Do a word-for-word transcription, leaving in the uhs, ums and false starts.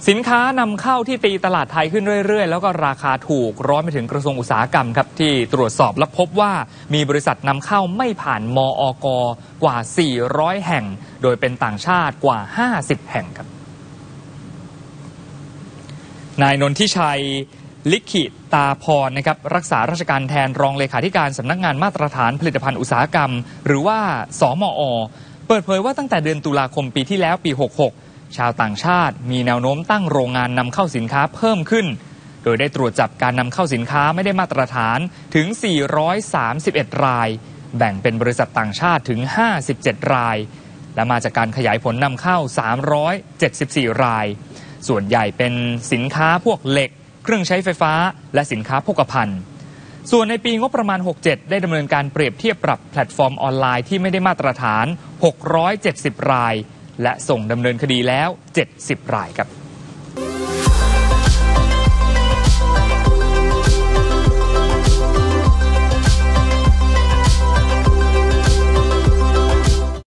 สินค้านำเข้าที่ตีตลาดไทยขึ้นเรื่อยๆแล้วก็ราคาถูกร้อนไปถึงกระทรวงอุตสาหกรรมครับที่ตรวจสอบและพบว่ามีบริษัทนำเข้าไม่ผ่านมอก.กว่าสี่ร้อยแห่งโดยเป็นต่างชาติกว่าห้าสิบแห่งครับนายนนทิชัยลิขิตาพรนะครับรักษาราชการแทนรองเลขาธิการสำนักงานมาตรฐานผลิตภัณฑ์อุตสาหกรรมหรือว่าสมอ.เปิดเผยว่าตั้งแต่เดือนตุลาคมปีที่แล้วปีหกสิบหกชาวต่างชาติมีแนวโน้มตั้งโรงงานนำเข้าสินค้าเพิ่มขึ้นโดยได้ตรวจจับการนำเข้าสินค้าไม่ได้มาตรฐานถึงสี่ร้อยสามสิบเอ็ดรายแบ่งเป็นบริษัทต่างชาติถึงห้าสิบเจ็ดรายและมาจากการขยายผลนำเข้าสามร้อยเจ็ดสิบสี่รายส่วนใหญ่เป็นสินค้าพวกเหล็กเครื่องใช้ไฟฟ้าและสินค้าโภคภัณฑ์ส่วนในปีงบประมาณหกสิบเจ็ดได้ดำเนินการเปรียบเทียบปรับแพลตฟอร์มออนไลน์ที่ไม่ได้มาตรฐานหกร้อยเจ็ดสิบรายและส่งดำเนินคดีแล้วเจ็ดสิบรายครับ